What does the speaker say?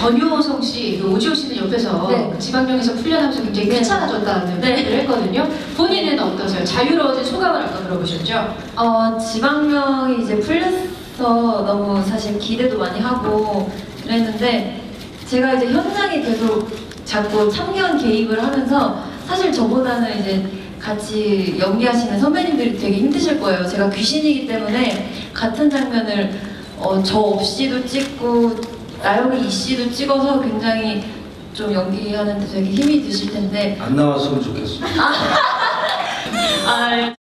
전효성 씨, 그 오지호 씨는 옆에서 네. 지방령에서 풀려나면서 굉장히 네. 귀찮아졌다는 네. 얘기를 했거든요. 본인은 어떠세요? 자유로워진 소감을 아까 물어보셨죠? 지방령이 이제 풀려서 너무 사실 기대도 많이 하고 그랬는데 제가 이제 현장에 계속 자꾸 참견 개입을 하면서 사실 저보다는 이제 같이 연기하시는 선배님들이 되게 힘드실 거예요. 제가 귀신이기 때문에 같은 장면을 저 없이도 찍고 나영이 씨도 찍어서 굉장히 좀 연기하는데 되게 힘이 드실 텐데 안 나왔으면 좋겠어.